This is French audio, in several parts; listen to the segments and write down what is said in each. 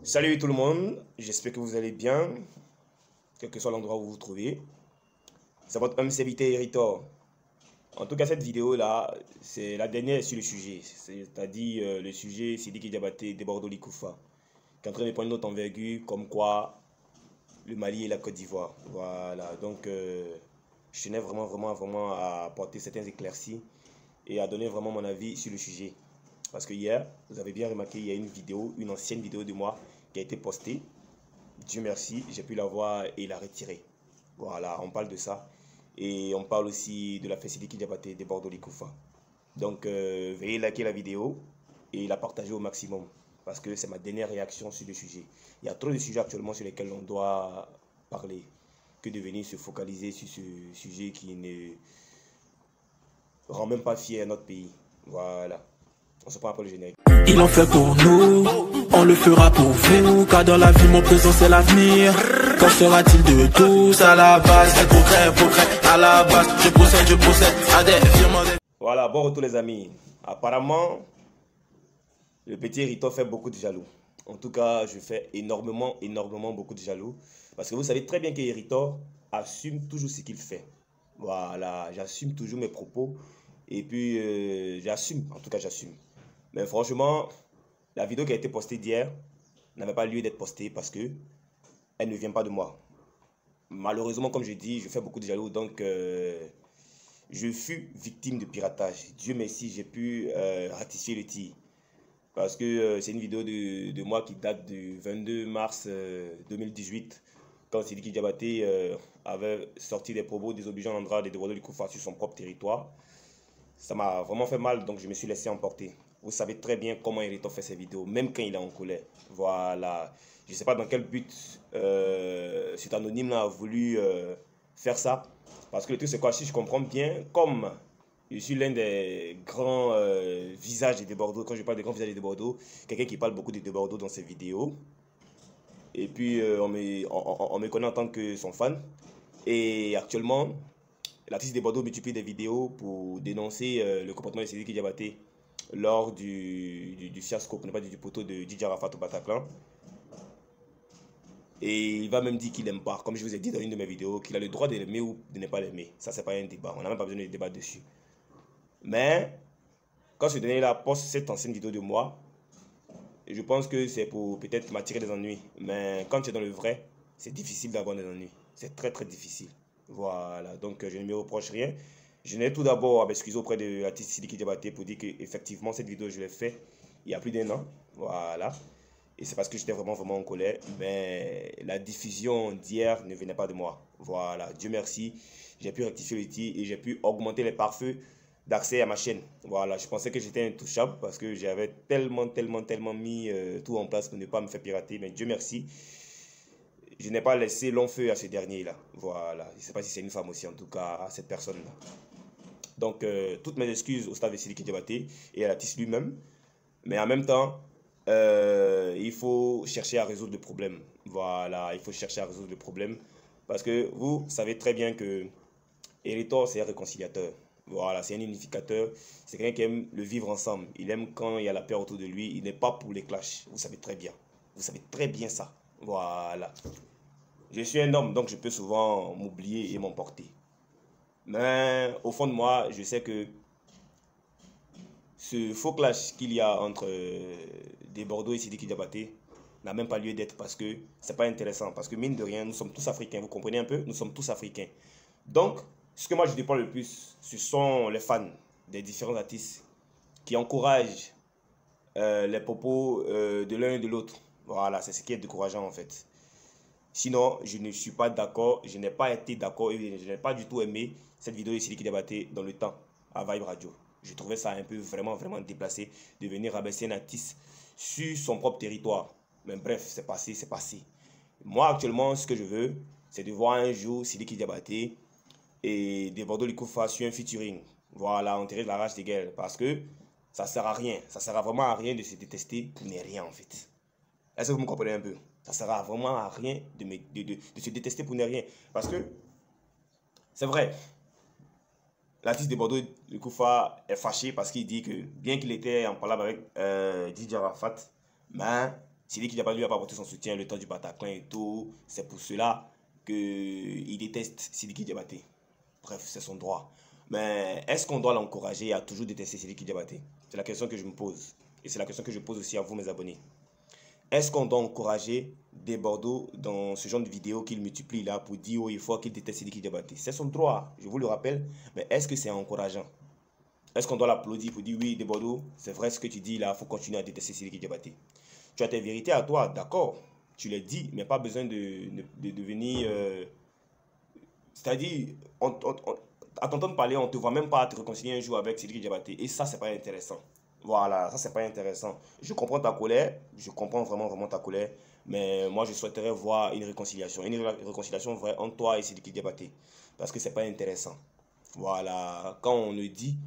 Salut tout le monde, j'espère que vous allez bien, quel que soit l'endroit où vous vous trouvez. C'est votre homme serviteur Héritor. En tout cas, cette vidéo-là, c'est la dernière sur le sujet. C'est-à-dire le sujet Sidiki Diabaté de Bordeaux Likoufa, qui est en train de prendre une autre envergure, comme quoi le Mali et la Côte d'Ivoire. Voilà, donc je tenais vraiment à apporter certains éclaircies et à donner vraiment mon avis sur le sujet. Parce que hier, vous avez bien remarqué, il y a une vidéo, une ancienne vidéo de moi qui a été postée. Dieu merci, j'ai pu la voir et la retirer. Voilà, on parle de ça. Et on parle aussi de la fête Sidiki Diabaté de Bordeaux Likoufa. Donc, veuillez liker la vidéo et la partager au maximum. Parce que c'est ma dernière réaction sur le sujet. Il y a trop de sujets actuellement sur lesquels on doit parler que de venir se focaliser sur ce sujet qui ne rend même pas fier notre pays. Voilà. On se prend après le générique. Il en fait pour nous, on le fera pour vous, car dans la vie mon présent c'est l'avenir. Qu'en sera-t-il de tous à la base, c'est progrès, à la base, je possède, à des firmes. Voilà, bon retour les amis. Apparemment, le petit Héritor fait beaucoup de jaloux. En tout cas, je fais énormément beaucoup de jaloux. Parce que vous savez très bien que Héritor assume toujours ce qu'il fait. Voilà, j'assume toujours mes propos. Et puis, j'assume, en tout cas j'assume. Mais franchement, la vidéo qui a été postée d'hier n'avait pas lieu d'être postée parce que elle ne vient pas de moi. Malheureusement, comme je dis, je fais beaucoup de jaloux, donc je fus victime de piratage. Dieu merci, j'ai pu ratifier le tir. Parce que c'est une vidéo de moi qui date du 22 mars 2018, quand Sidiki Diabaté avait sorti des propos désobligeants Andrade et de Bordeaux Likoufa sur son propre territoire. Ça m'a vraiment fait mal, donc je me suis laissé emporter. Vous savez très bien comment Héritor fait ses vidéos, même quand il est en colère. Voilà. Je ne sais pas dans quel but cet anonyme a voulu faire ça. Parce que le truc, c'est quoi, si je comprends bien, comme je suis l'un des grands visages de Bordeaux, quand je parle des grands visages de Bordeaux, quelqu'un qui parle beaucoup de Bordeaux dans ses vidéos. Et puis, on me connaît en tant que son fan. Et actuellement, l'artiste de Bordeaux multiplie des vidéos pour dénoncer le comportement de Sidiki Diabaté lors du fiasco, pour ne pas dire du poteau de Didier Arafat au Bataclan. Et il va même dire qu'il n'aime pas, comme je vous ai dit dans une de mes vidéos, qu'il a le droit de l'aimer ou de ne pas l'aimer. Ça, c'est pas un débat. On n'a même pas besoin de débattre dessus. Mais, quand ce dernier-là poste cette ancienne vidéo de moi, je pense que c'est pour peut-être m'attirer des ennuis. Mais quand tu es dans le vrai, c'est difficile d'avoir des ennuis. C'est très difficile. Voilà, donc je ne me reproche rien. Je n'ai tout d'abord à m'excuser auprès de l'artiste Sidiki Diabaté pour dire qu'effectivement cette vidéo je l'ai faite il y a plus d'1 an. Voilà. Et c'est parce que j'étais vraiment en colère. Mais la diffusion d'hier ne venait pas de moi. Voilà, Dieu merci. J'ai pu rectifier le tir et j'ai pu augmenter les pare-feux d'accès à ma chaîne. Voilà, je pensais que j'étais intouchable parce que j'avais tellement mis tout en place pour ne pas me faire pirater. Mais Dieu merci. Je n'ai pas laissé long feu à ce dernier-là. Voilà. Je ne sais pas si c'est une femme aussi, en tout cas, à cette personne-là. Donc, toutes mes excuses au staff de Sidiki Diabaté et à l'artiste lui-même. Mais en même temps, il faut chercher à résoudre le problème. Voilà, il faut chercher à résoudre le problème. Parce que vous savez très bien que Héritor, c'est un réconciliateur. Voilà, c'est un unificateur. C'est quelqu'un qui aime le vivre ensemble. Il aime quand il y a la paix autour de lui. Il n'est pas pour les clashs. Vous savez très bien. Vous savez très bien ça. Voilà. Je suis un homme, donc je peux souvent m'oublier et m'emporter. Mais au fond de moi, je sais que ce faux clash qu'il y a entre des Bordeaux et Sidiki Diabaté n'a même pas lieu d'être parce que c'est pas intéressant. Parce que mine de rien, nous sommes tous africains. Vous comprenez un peu? Nous sommes tous africains. Donc, ce que moi je déplore le plus, ce sont les fans des différents artistes qui encouragent les propos de l'un et de l'autre. Voilà, c'est ce qui est décourageant en fait. Sinon, je ne suis pas d'accord, je n'ai pas été d'accord et je n'ai pas du tout aimé cette vidéo de Sidiki Diabaté dans le temps à Vibe Radio. Je trouvais ça un peu vraiment déplacé de venir rabaisser un artiste sur son propre territoire. Mais bref, c'est passé, c'est passé. Moi, actuellement, ce que je veux, c'est de voir un jour Sidiki Diabaté et de Bordeaux Likoufa sur un featuring. Voilà, enterrer de la rage des guerres. Parce que ça ne sert à rien. Ça ne sert vraiment à rien de se détester pour ne rien en fait. Est-ce que vous me comprenez un peu? Ça ne sert vraiment à rien de se détester pour ne rien. Parce que, c'est vrai, l'artiste de Bordeaux Likoufa est fâché parce qu'il dit que, bien qu'il était en palabre avec Didier Arafat, mais Sidiki Diabaté lui a pas apporté son soutien le temps du Bataclan et tout. C'est pour cela qu'il déteste Sidiki Diabaté. Bref, c'est son droit. Mais est-ce qu'on doit l'encourager à toujours détester Sidiki Diabaté? C'est la question que je me pose. Et c'est la question que je pose aussi à vous, mes abonnés. Est-ce qu'on doit encourager des Bordeaux dans ce genre de vidéos qu'il multiplie là pour dire oh, il faut qu'il déteste Sidiki Diabaté? C'est son droit, je vous le rappelle. Mais est-ce que c'est encourageant? Est-ce qu'on doit l'applaudir pour dire oui, des Bordeaux, c'est vrai ce que tu dis là, il faut continuer à détester Sidiki Diabaté? Tu as tes vérités à toi, d'accord, tu les dis, mais pas besoin de devenir... c'est-à-dire, à t'entendre parler, on ne te voit même pas te réconcilier un jour avec Sidiki Diabaté. Et ça, c'est pas intéressant. Voilà, ça, c'est pas intéressant. Je comprends ta colère, je comprends vraiment ta colère. Mais moi, je souhaiterais voir une réconciliation. Une réconciliation vraie entre toi et Sidiki Diabaté. Parce que c'est pas intéressant. Voilà, quand on le dit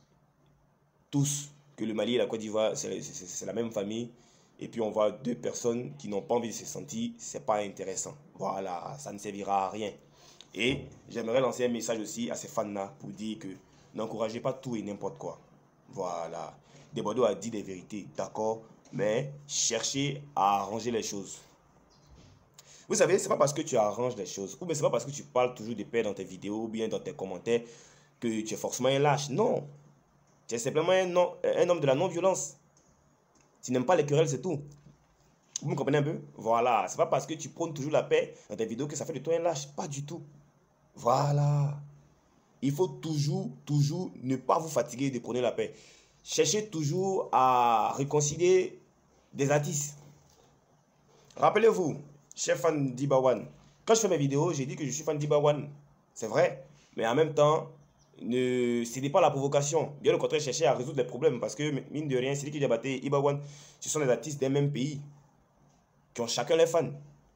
tous que le Mali et la Côte d'Ivoire, c'est la même famille, et puis on voit deux personnes qui n'ont pas envie de se sentir, c'est pas intéressant. Voilà, ça ne servira à rien. Et j'aimerais lancer un message aussi à ces fans-là pour dire que n'encouragez pas tout et n'importe quoi. Voilà. Des Bordeaux a dit des vérités, d'accord, mais cherchez à arranger les choses. Vous savez, c'est pas parce que tu arranges les choses, ou bien c'est pas parce que tu parles toujours de paix dans tes vidéos, ou bien dans tes commentaires, que tu es forcément un lâche. Non. Tu es simplement un homme de la non-violence. Tu n'aimes pas les querelles, c'est tout. Vous me comprenez un peu? Voilà. C'est pas parce que tu prônes toujours la paix dans tes vidéos que ça fait de toi un lâche. Pas du tout. Voilà. Il faut toujours ne pas vous fatiguer de prôner la paix. Cherchez toujours à réconcilier des artistes. Rappelez-vous, chef fan d'Ibawan. Quand je fais mes vidéos, j'ai dit que je suis fan d'Ibawan. C'est vrai. Mais en même temps, ne cédez pas à la provocation. Bien au contraire, cherchez à résoudre les problèmes. Parce que, mine de rien, Sidiki Diabaté et Ibawan, ce sont des artistes d'un même pays. Qui ont chacun les fans.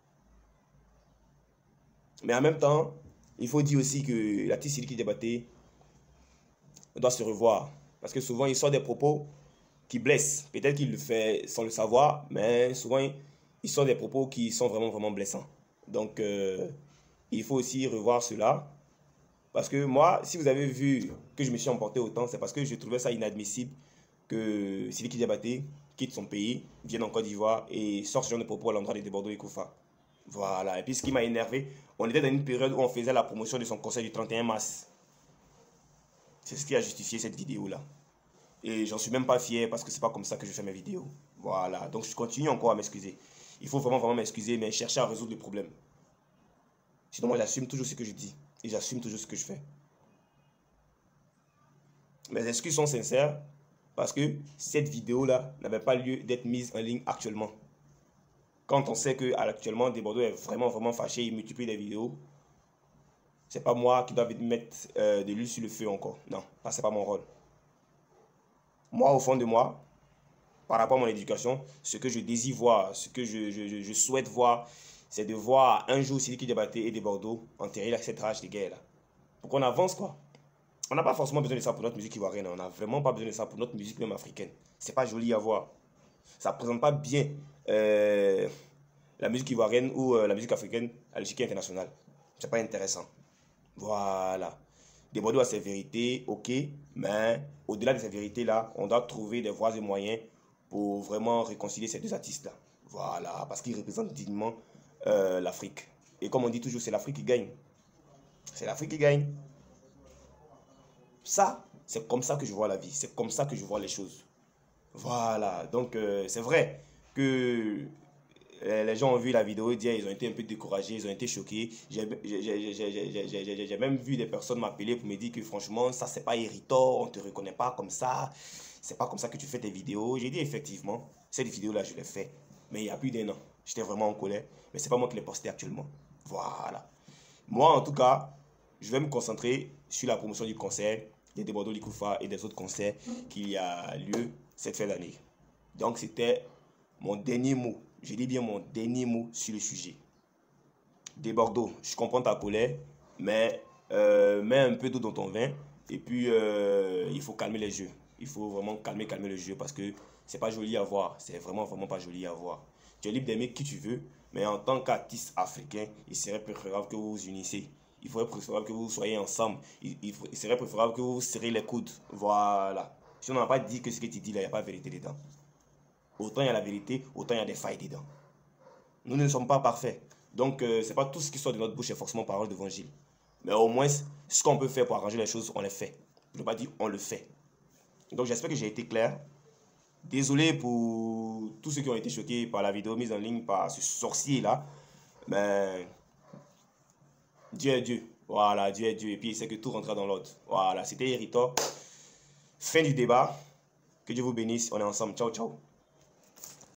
Mais en même temps, il faut dire aussi que l'artiste Sidiki Diabaté doit se revoir. Parce que souvent, il sort des propos qui blessent. Peut-être qu'il le fait sans le savoir, mais souvent, il sort des propos qui sont vraiment blessants. Donc, il faut aussi revoir cela. Parce que moi, si vous avez vu que je me suis emporté autant, c'est parce que je trouvais ça inadmissible que Sidiki Diabaté quitte son pays, vienne en Côte d'Ivoire et sorte ce genre de propos à l'endroit de Bordeaux et Koufa. Voilà. Et puis ce qui m'a énervé, on était dans une période où on faisait la promotion de son concert du 31 mars. C'est ce qui a justifié cette vidéo-là. Et j'en suis même pas fier parce que c'est pas comme ça que je fais mes vidéos. Voilà. Donc je continue encore à m'excuser. Il faut vraiment m'excuser, mais chercher à résoudre le problème. Sinon, moi, j'assume toujours ce que je dis. Et j'assume toujours ce que je fais. Mes excuses sont sincères parce que cette vidéo-là n'avait pas lieu d'être mise en ligne actuellement. Quand on sait que actuellement des Bordeaux est vraiment fâché, il multiplie des vidéos, c'est pas moi qui dois mettre de l'huile sur le feu encore. Non, ça c'est pas mon rôle. Moi, au fond de moi, par rapport à mon éducation, ce que je désire voir, ce que je souhaite voir, c'est de voir un jour Sidiki Diabaté et des Bordeaux enterrer cette rage de guerre là. Pour qu'on avance quoi. On n'a pas forcément besoin de ça pour notre musique ivoirienne. On n'a vraiment pas besoin de ça pour notre musique même africaine. C'est pas joli à voir. Ça ne présente pas bien la musique ivoirienne ou la musique africaine à l'échiquier international. C'est pas intéressant. Voilà. Des Bordeaux a ses vérités, ok. Mais au-delà de ces vérités-là, on doit trouver des voies et moyens pour vraiment réconcilier ces deux artistes-là. Voilà. Parce qu'ils représentent dignement l'Afrique. Et comme on dit toujours, c'est l'Afrique qui gagne. C'est l'Afrique qui gagne. Ça, c'est comme ça que je vois la vie. C'est comme ça que je vois les choses. Voilà. Donc, c'est vrai que les gens ont vu la vidéo et ils ont été un peu découragés, ils ont été choqués. J'ai même vu des personnes m'appeler pour me dire que franchement, ça, c'est pas irritant, on te reconnaît pas comme ça. C'est pas comme ça que tu fais tes vidéos. J'ai dit effectivement, cette vidéo-là, je l'ai fait. Mais il y a plus d'un an. J'étais vraiment en colère. Mais c'est pas moi qui l'ai posté actuellement. Voilà. Moi, en tout cas, je vais me concentrer sur la promotion du concert des Bordeaux Likoufa et des autres concerts qu'il y a lieu cette fin d'année. Donc, c'était mon dernier mot. Je dis bien mon dernier mot sur le sujet. Des Bordeaux, je comprends ta colère, mais mets un peu d'eau dans ton vin. Et puis, il faut calmer les jeux. Il faut vraiment calmer le jeu parce que c'est pas joli à voir. C'est vraiment pas joli à voir. Tu es libre d'aimer qui tu veux, mais en tant qu'artiste africain, il serait préférable que vous vous unissez. Il faudrait préférable que vous soyez ensemble. Il serait préférable que vous serrez les coudes. Voilà. Si on n'a pas dit que ce que tu dis là, il n'y a pas de vérité dedans. Autant il y a la vérité, autant il y a des failles dedans. Nous ne sommes pas parfaits. Donc, c'est pas tout ce qui sort de notre bouche est forcément parole d'évangile. Mais au moins, ce qu'on peut faire pour arranger les choses, on les fait. Je ne veux pas dire on le fait. Donc, j'espère que j'ai été clair. Désolé pour tous ceux qui ont été choqués par la vidéo mise en ligne par ce sorcier-là. Mais Dieu est Dieu. Voilà, Dieu est Dieu. Et puis, il sait que tout rentrera dans l'ordre. Voilà, c'était Héritor. Fin du débat. Que Dieu vous bénisse. On est ensemble. Ciao, ciao.